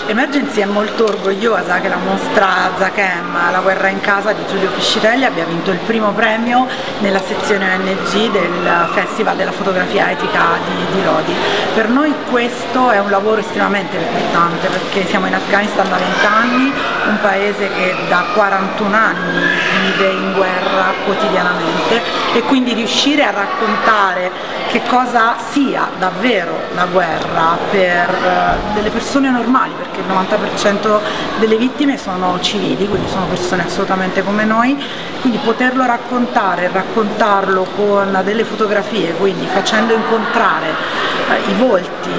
Emergency è molto orgogliosa che la mostra Zakem, La guerra in casa di Giulio Piscitelli, abbia vinto il primo premio nella sezione ONG del Festival della fotografia etica di Lodi. Per noi questo è un lavoro estremamente importante perché siamo in Afghanistan da 20 anni, un paese che da 41 anni vive in guerra quotidianamente, e quindi riuscire a raccontare che cosa sia davvero la guerra per delle persone normali, perché il 90% delle vittime sono civili, quindi sono persone assolutamente come noi, quindi poterlo raccontare, raccontarlo con delle fotografie, quindi facendo incontrare i volti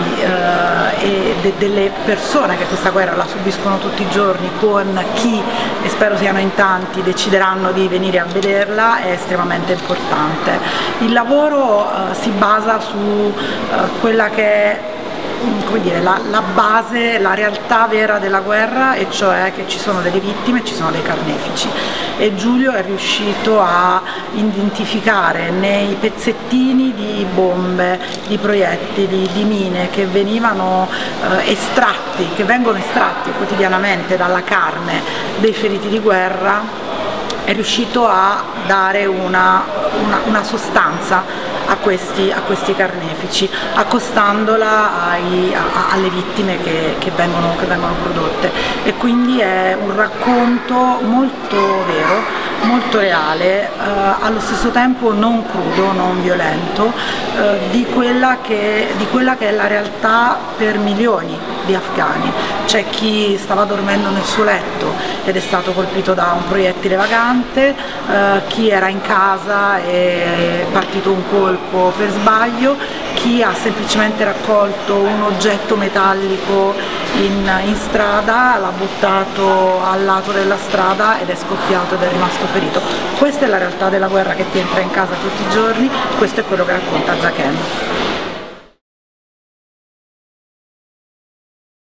delle persone che questa guerra la subiscono tutti i giorni con chi, e spero siano in tanti, decideranno di venire a vederla, è estremamente importante. Il lavoro si basa su quella che è, come dire, la base, la realtà vera della guerra, e cioè che ci sono delle vittime, ci sono dei carnefici, e Giulio è riuscito a identificare nei pezzettini di bombe, di proiettili, di mine che venivano che vengono estratti quotidianamente dalla carne dei feriti di guerra, è riuscito a dare una sostanza a questi carnefici, accostandola alle vittime che vengono prodotte, e quindi è un racconto molto vero, molto reale, allo stesso tempo non crudo, non violento, di quella che è la realtà per milioni di afghani. C'è chi stava dormendo nel suo letto ed è stato colpito da un proiettile vagante, chi era in casa e è partito un colpo per sbaglio, chi ha semplicemente raccolto un oggetto metallico in strada, l'ha buttato al lato della strada ed è scoppiato ed è rimasto ferito. Questa è la realtà della guerra che ti entra in casa tutti i giorni, questo è quello che racconta Zakem.